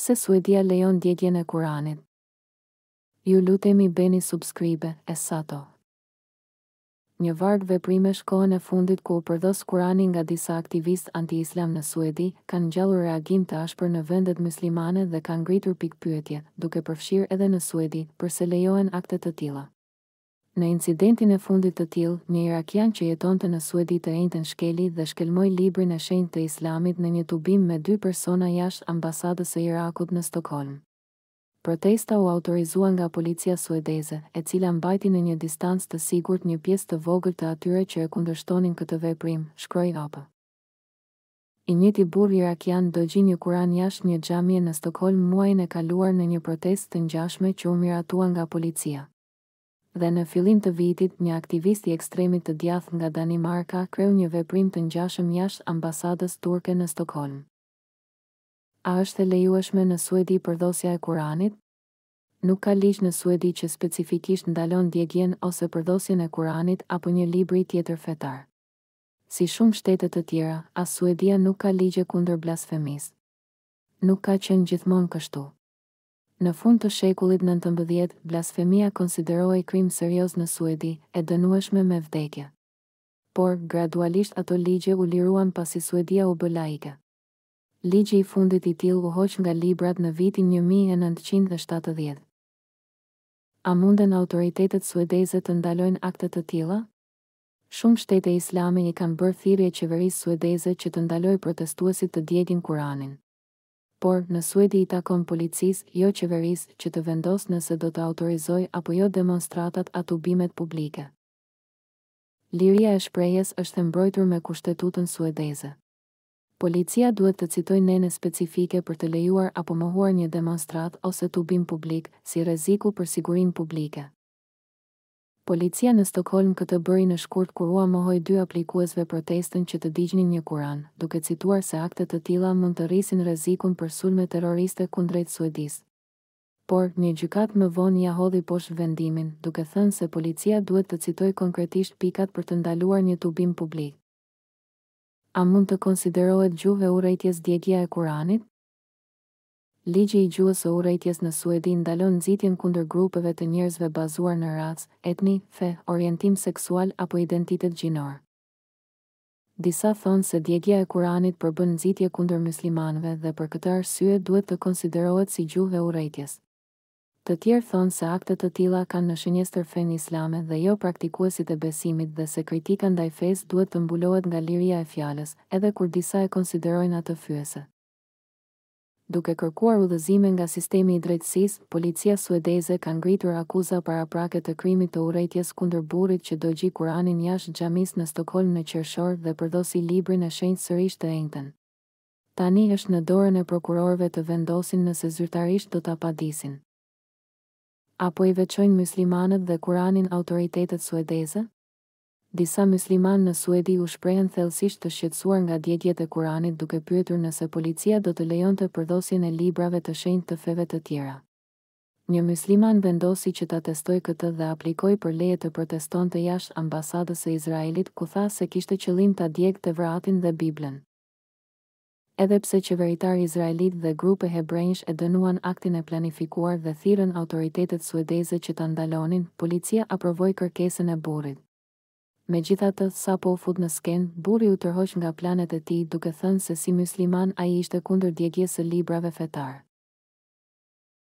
Pse Suedia lejon djegjen e Kuranit? Ju lutemi bëni subscribe, Essato. Një varg veprimesh kohën e fundit ku u përdos Kurani nga disa aktivistë anti-islam në Suedi, kanë ngjallur reagim të ashpër në vendet muslimane dhe kanë ngritur pikpyetje, duke përfshirë edhe në Suedi, përse lejohen akte të tilla. Në incidentin e fundit të tillë, një irakian që jetonte në Suedi të enjtën shkeli dhe shkelmoi librin e shenjtë të Islamit në një tubim me 2 persona jashtë ambasadës së Irakut në Stokholm. Protesta u autorizua nga policia suedeze, e cila mbajti në një distancë të sigurt një pjesë të vogël të atyre që e kundërshtonin këtë veprim, shkroi AP. I njëjti burr irakian dëgjoi një Kuran jashtë një xhamie në Stokholm muajin e kaluar në një protestë të ngjashme që u miratua nga policia. Dhe në fillim të vitit, një aktivist i ekstremit të djathtë nga Danimarka kreu një veprim të ngjashëm jashtë ambasadës turke në Stokholm. A është e lejueshme në Suedi përdosja e Kuranit? Nuk ka ligj në Suedi që specifikisht ndalon djegjen ose përdosjen e Kuranit apo një libri tjetër fetar. Si shumë shtete të tjera, as Suedia nuk ka ligje kundër blasfemisë. Nuk ka qenë gjithmonë kështu. Në fund të shekullit 19, blasfemia konsiderohej krim serioz në Suedi, e dënueshme me vdekje. Por, gradualisht ato ligje u liruan pasi Suedia u bë laike. Ligji i fundit i tillë u hoq nga librat në vitin 1970. A munden autoritetet suedeze të ndalojnë akte të tilla? Shumë shtete islame i kanë bërë thirrje qeverisë suedeze që të ndalojë protestuesit të djegin Kuranin. Por, në Suedi i takon policisë, jo qeverisë, që të vendosë nëse do të autorizojë apo jo demonstratat a tubimet publike. Liria e shprehjes është e mbrojtur me kushtetutën suedeze. Policia duhet të citojë nene specifike për të lejuar apo mohuar një demonstrat ose tubim publik, si rreziku për sigurinë publike. Policia në Stokholm këtë bëri në shkurt kur u mohoi 2 aplikuesve protestën që të digjnin një Kuran, duke cituar se akte të tilla mund të rrisin rrezikun për sulme terroriste kundrejt Suedisë. Por, një gjykat më vonë ja hodhi poshtë vendimin, duke thënë se policia duhet të citojë konkretisht pikat për të ndaluar një tubim publik. A mund të konsiderohet gjuhë e urrejtjes djegja e Kuranit? Ligji i gjuhës së urrejtjes në Suedi ndalon nxitjen kundër grupeve të njerëzve bazuar në racë, etni, fe, orientim seksual apo identitet gjinor. Disa thonë se djegja e Kuranit përbën nxitje kundër muslimanëve dhe për këtë arsye duhet të konsiderohet si gjuhë e urrejtjes. Të tjerë thonë se akte të tilla kanë në shënjestër fenë islame dhe jo praktikuesit e besimit dhe se kritika ndaj fesë duhet të mbulohet nga liria e fjalës, edhe kur disa e konsiderojnë atë fyese. Duke kërkuar udhëzime nga sistemi i drejtësisë, policia suedeze ka ngritur akuza paraprake të krimit të urrejtjes kundër burrit që dëgjoi Kuranin jashtë xhamisë në Stokholm në qershor dhe përdosi librin e shenjtë sërish të enjtën. Tani është në dorën e prokurorëve të vendosin nëse zyrtarisht do ta padisin. Apo i veçojnë muslimanët dhe Kuranin autoritetet suedeze? Disa muslimanë në Suedi u shprehen thellësisht të shqetësuar nga djegjet e Kuranit duke pyetur nëse policia do të lejonte përdosjen e librave të shenjtë të feve të tjera. Një musliman vendosi që ta testojë këtë dhe aplikoi për leje të protestonte jashtë ambasadës së Izraelit, ku tha se kishte qëllim ta djegte vratin dhe Biblën. Edhe pse qeveritar izraelit dhe grupe hebrejsh e dënuan aktin e planifikuar dhe thirrën autoritetet suedeze që ta ndalonin, policia aprovoi kërkesën e burrit. Megjithatë, sapo u fut në skenë, burri u tërhoq nga planet e tij duke thënë se si musliman ai ishte kundër djegjes së librave fetar.